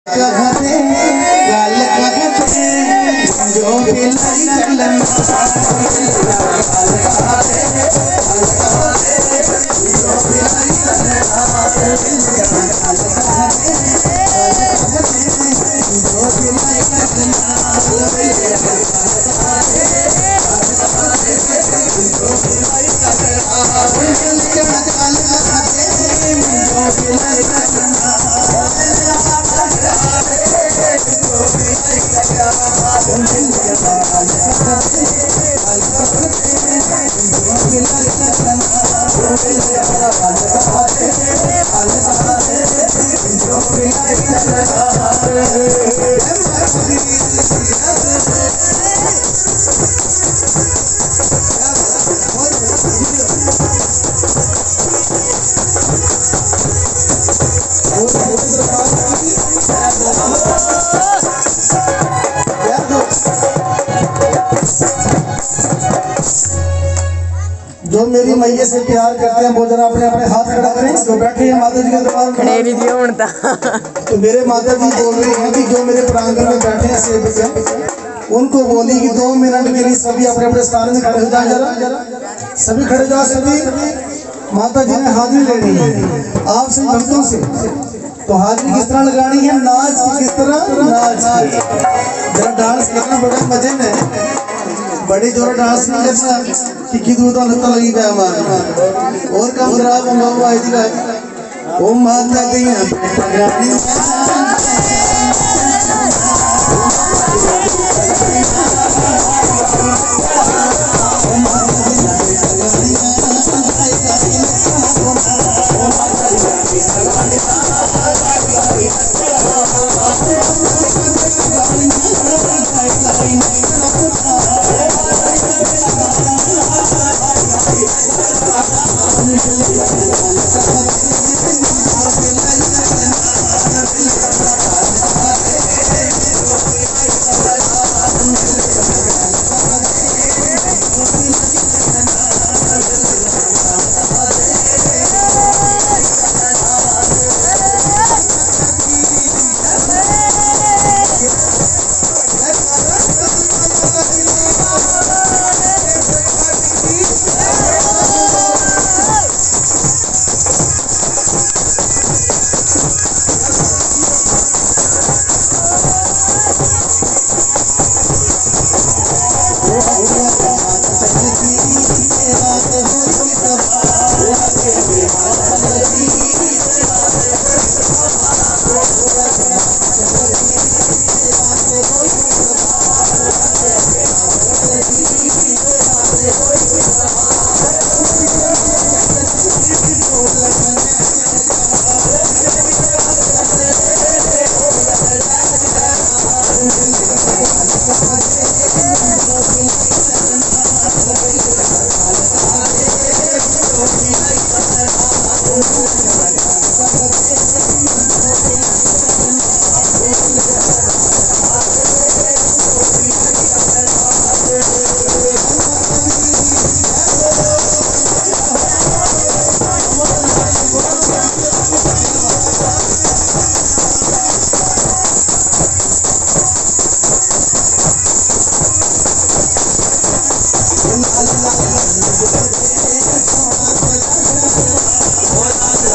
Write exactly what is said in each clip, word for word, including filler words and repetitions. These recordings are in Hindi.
जो मेरी मैया से प्यार करते हैं वो जरा अपने अपने हाथ खड़ा करें। जो बैठे हैं माता जी के दरबार में, तो मेरे माता जी बोल रही हैं कि जो मेरे प्रांगण में बैठे हैं सेवक हैं, उनको बोली कि दो मिनट के लिए सभी अपने अपने स्थान में खड़े हो जाए। जरा सभी खड़े जाओ। सभी माता जी ने हाजिरी लेनी है आप सभी भक्तों से। तो हाजिरी किस तरह लगानी है? नाच की किस तरह? नाच की। जरा डांस करना बड़े मजे में, बड़ी जोर डांस नहीं करना कि की दूर तो लगता लगी गया हमारे और कम खराब होगा वो आई थी वो माता गई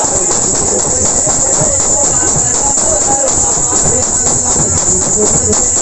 Thank you.